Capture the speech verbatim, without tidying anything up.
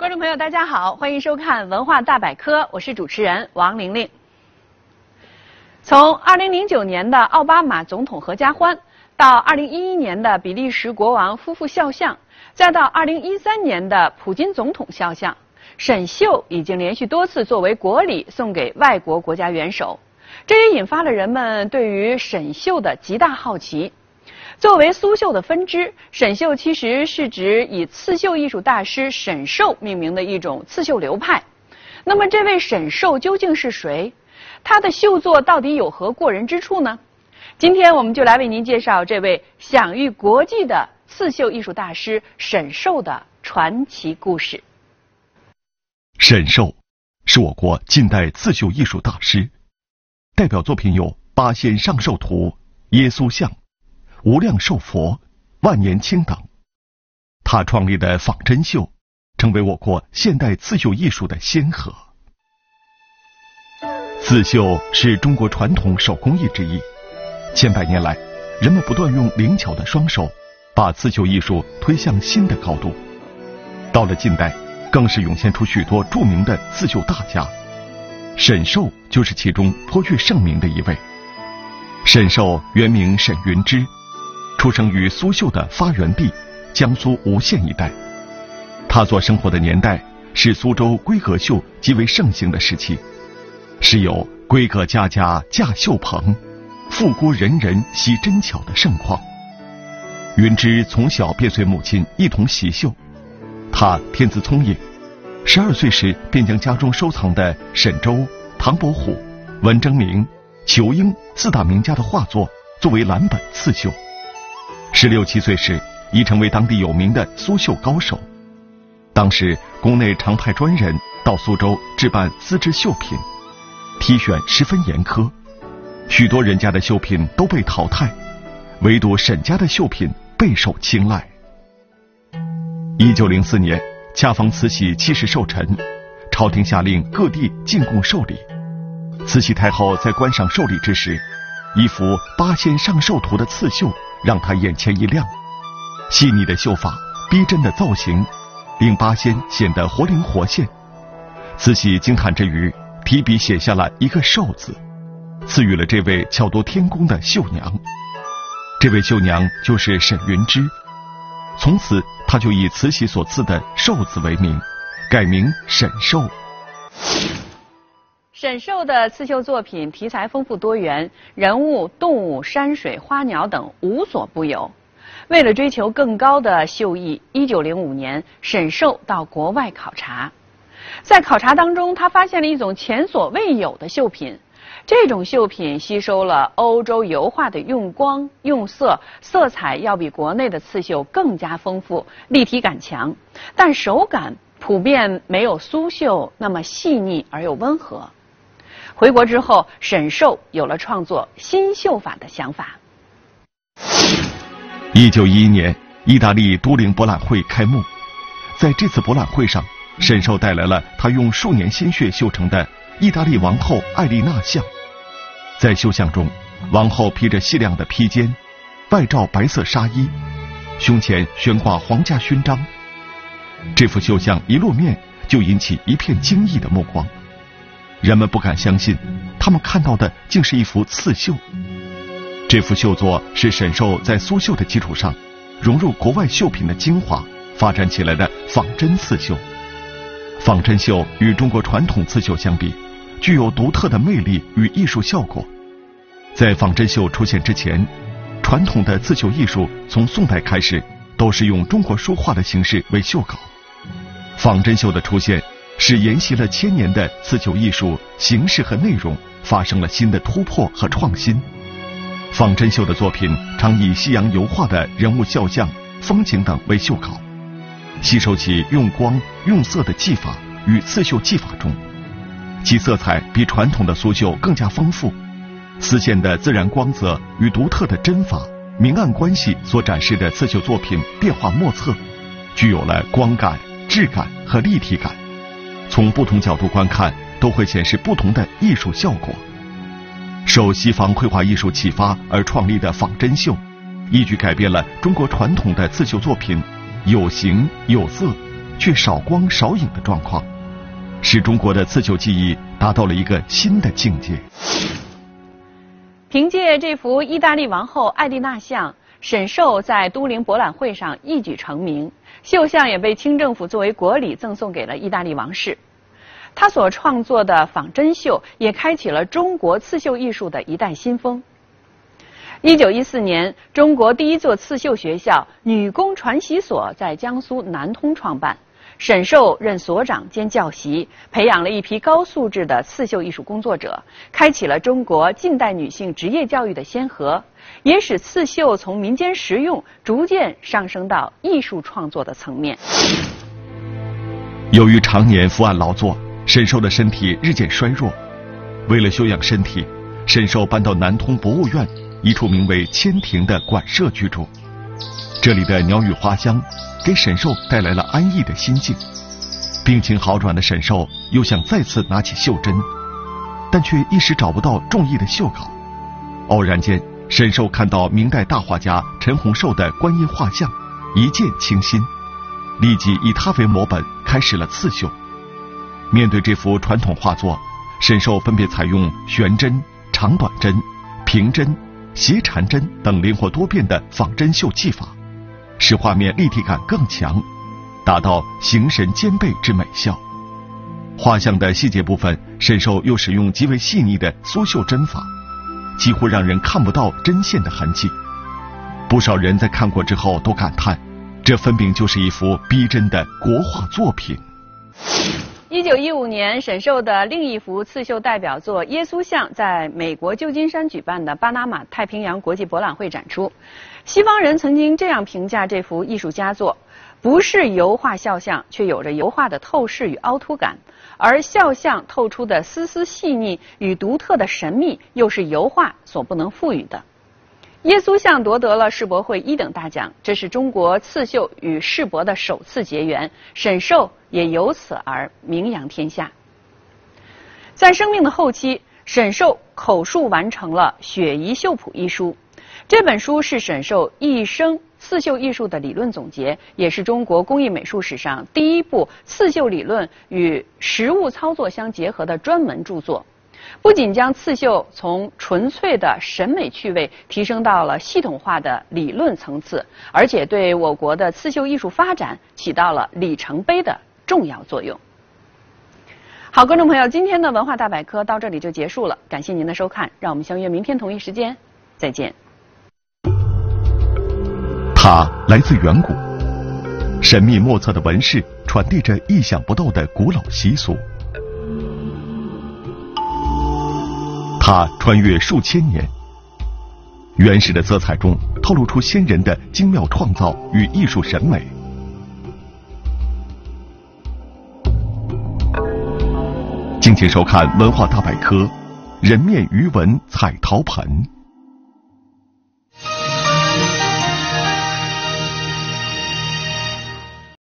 观众朋友，大家好，欢迎收看文化大百科，我是主持人王玲玲。从二零零九年的奥巴马总统合家欢，到二零一一年的比利时国王夫妇肖像，再到二零一三年的普京总统肖像，沈绣已经连续多次作为国礼送给外国国家元首，这也引发了人们对于沈绣的极大好奇。作为苏绣的分支，沈绣其实是指以刺绣艺术大师沈寿命名的一种刺绣流派。那么这位沈寿究竟是谁？他的绣作到底有何过人之处呢？今天我们就来为您介绍这位享誉国际的刺绣艺术大师沈寿的传奇故事。 沈寿是我国近代刺绣艺术大师，代表作品有《八仙上寿图》、耶稣像、无量寿佛、万年青等。他创立的仿真绣成为我国现代刺绣艺术的先河。刺绣是中国传统手工艺之一，千百年来，人们不断用灵巧的双手把刺绣艺术推向新的高度。到了近代，更是涌现出许多著名的刺绣大家，沈寿就是其中颇具盛名的一位。沈寿原名沈云之，出生于苏绣的发源地江苏吴县一带。他所生活的年代是苏州闺阁绣极为盛行的时期，是有闺阁家家架绣棚，妇姑人人习针巧的盛况。云之从小便随母亲一同习绣，他天资聪颖，十二岁时便将家中收藏的沈周、唐伯虎、文征明、仇英四大名家的画作作为蓝本刺绣。十六七岁时已成为当地有名的苏绣高手。当时宫内常派专人到苏州置办丝织绣品，题选十分严苛，许多人家的绣品都被淘汰，唯独沈家的绣品备受青睐。一九零四年，恰逢慈禧七十寿辰，朝廷下令各地进贡寿礼。慈禧太后在观赏寿礼之时，一幅《八仙上寿图》的刺绣让她眼前一亮，细腻的绣法，逼真的造型，令八仙显得活灵活现。慈禧惊叹之余，提笔写下了一个寿字，赐予了这位巧夺天工的绣娘。这位绣娘就是沈云之，从此她就以慈禧所赐的寿字为名，改名沈寿。 沈寿的刺绣作品题材丰富多元，人物、动物、山水、花鸟等无所不有。为了追求更高的绣艺，一九零五年，沈寿到国外考察。在考察当中，他发现了一种前所未有的绣品。这种绣品吸收了欧洲油画的用光、用色，色彩要比国内的刺绣更加丰富，立体感强，但手感普遍没有苏绣那么细腻而又温和。回国之后，沈寿有了创作新绣法的想法。 一九一一年，意大利都灵博览会开幕，在这次博览会上，沈寿带来了他用数年心血绣成的意大利王后艾丽娜像。在绣像中，王后披着细亮的披肩，外罩白色纱衣，胸前悬挂皇家勋章。这幅绣像一露面，就引起一片惊异的目光。人们不敢相信，他们看到的竟是一幅刺绣。这幅绣作是沈寿在苏绣的基础上，融入国外绣品的精华，发展起来的仿真刺绣。仿真绣与中国传统刺绣相比，具有独特的魅力与艺术效果。在仿真绣出现之前，传统的刺绣艺术从宋代开始都是用中国书画的形式为绣稿。仿真绣的出现，使沿袭了千年的刺绣艺术形式和内容发生了新的突破和创新。仿真绣的作品常以西洋油画的人物肖像、风景等为绣稿，吸收其用光、用色的技法与刺绣技法中，其色彩比传统的苏绣更加丰富，丝线的自然光泽与独特的针法、明暗关系所展示的刺绣作品变化莫测，具有了光感、质感和立体感，从不同角度观看都会显示不同的艺术效果。受西方绘画艺术启发而创立的仿真绣，一举改变了中国传统的刺绣作品有形有色， 却少光少影的状况，使中国的刺绣技艺达到了一个新的境界。 凭借这幅意大利王后艾丽娜像，沈寿在都灵博览会上一举成名，绣像也被清政府作为国礼赠送给了意大利王室。他所创作的仿真绣也开启了中国刺绣艺术的一代新风。一九一四年，中国第一座刺绣学校女工传习所在江苏南通创办，沈寿任所长兼教习，培养了一批高素质的刺绣艺术工作者，开启了中国近代女性职业教育的先河，也使刺绣从民间实用逐渐上升到艺术创作的层面。 由于常年伏案劳作，沈寿的身体日渐衰弱。为了休养身体，沈寿搬到南通博物院一处名为千庭的馆舍居住。这里的鸟语花香给沈寿带来了安逸的心境。病情好转的沈寿又想再次拿起绣针，但却一时找不到中意的绣稿。偶然间，沈寿看到明代大画家陈洪寿的观音画像，一见倾心，立即以它为模本开始了刺绣。面对这幅传统画作，沈寿分别采用悬针、长短针、平针、斜缠针等灵活多变的仿真绣技法，使画面立体感更强，达到形神兼备之美效。画像的细节部分，沈寿又使用极为细腻的苏绣针法，几乎让人看不到针线的痕迹。不少人在看过之后都感叹，这分明就是一幅逼真的国画作品。 一九一五年，沈寿的另一幅刺绣代表作《耶稣像》在美国旧金山举办的巴拿马太平洋国际博览会展出。西方人曾经这样评价这幅艺术佳作：不是油画肖像，却有着油画的透视与凹凸感，而肖像透出的丝丝细腻与独特的神秘，又是油画所不能赋予的。耶稣像夺得了世博会一等大奖，这是中国刺绣与世博的首次结缘，沈寿也由此而名扬天下。在生命的后期，沈寿口述完成了《雪夷绣谱》一书，这本书是沈寿一生刺绣艺术的理论总结，也是中国工艺美术史上第一部刺绣理论与实物操作相结合的专门著作。不仅将刺绣从纯粹的审美趣味提升到了系统化的理论层次，而且对我国的刺绣艺术发展起到了里程碑的重要作用。好，观众朋友，今天的文化大百科到这里就结束了，感谢您的收看，让我们相约明天同一时间再见。 它来自远古，神秘莫测的纹饰传递着意想不到的古老习俗。它穿越数千年，原始的色彩中透露出先人的精妙创造与艺术审美。敬请收看《文化大百科》，人面鱼纹彩陶盆。